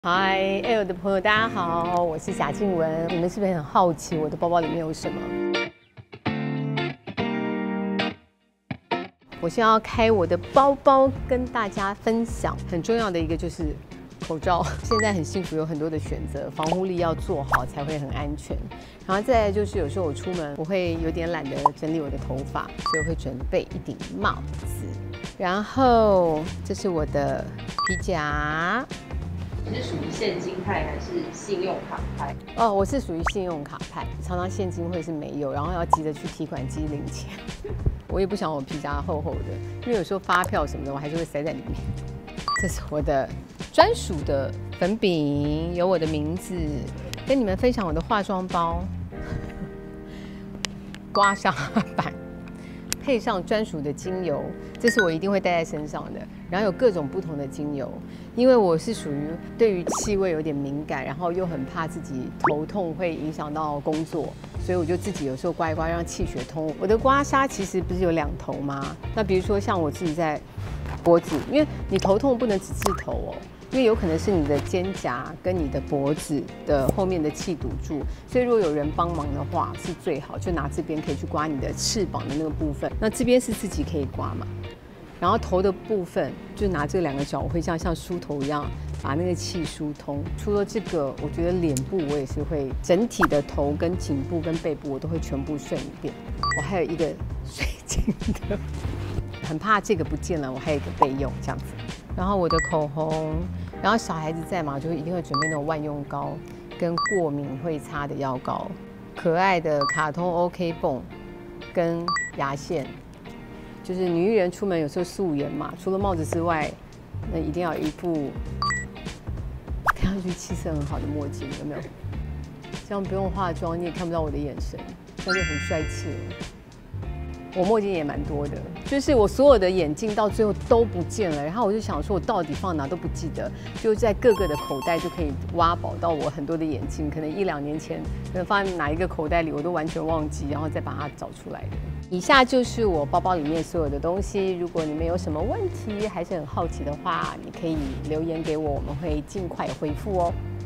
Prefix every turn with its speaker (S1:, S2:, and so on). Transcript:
S1: 嗨，我的朋友，大家好，我是贾静雯。你们是不是很好奇我的包包里面有什么？我现在要开我的包包跟大家分享。很重要的一个就是口罩，现在很幸福，有很多的选择，防护力要做好才会很安全。然后再来就是有时候我出门，我会有点懒得整理我的头发，所以我会准备一顶帽子。然后这是我的皮夹。
S2: 你是属于现金派还是信用卡派？
S1: 哦，我是属于信用卡派，常常现金会是没有，然后要急着去提款机领钱。我也不想我皮夹厚厚的，因为有时候发票什么的我还是会塞在里面。这是我的专属的粉饼，有我的名字，跟你们分享我的化妆包，刮痧板。配上专属的精油，这是我一定会带在身上的。然后有各种不同的精油，因为我是属于对于气味有点敏感，然后又很怕自己头痛会影响到工作，所以我就自己有时候刮一刮，让气血通。我的刮痧其实不是有2头吗？那比如说像我自己在脖子，因为你头痛不能只治头哦。因为有可能是你的肩胛跟你的脖子的后面的气堵住，所以如果有人帮忙的话是最好，就拿这边可以去刮你的翅膀的那个部分。那这边是自己可以刮嘛，然后头的部分就拿这2个角，我会像梳头一样把那个气疏通。除了这个，我觉得脸部我也是会整体的头跟颈部跟背部我都会全部顺一遍。我还有一个水晶的，很怕这个不见了，我还有一个备用这样子。然后我的口红，然后小孩子在嘛，就一定会准备那种万用膏，跟过敏会擦的药膏，可爱的卡通 OK 泵，跟牙线。就是女艺人出门有时候素颜嘛，除了帽子之外，那一定要有一副看上去气色很好的墨镜，有没有？这样不用化妆，你也看不到我的眼神，那就很帅气了。我墨镜也蛮多的，就是我所有的眼镜到最后都不见了，然后我就想说，我到底放哪都不记得，就在各个的口袋就可以挖宝到我很多的眼镜，可能1、2年前可能放在哪一个口袋里我都完全忘记，然后再把它找出来的。以下就是我包包里面所有的东西，如果你们有什么问题还是很好奇的话，你可以留言给我，我们会尽快回复哦。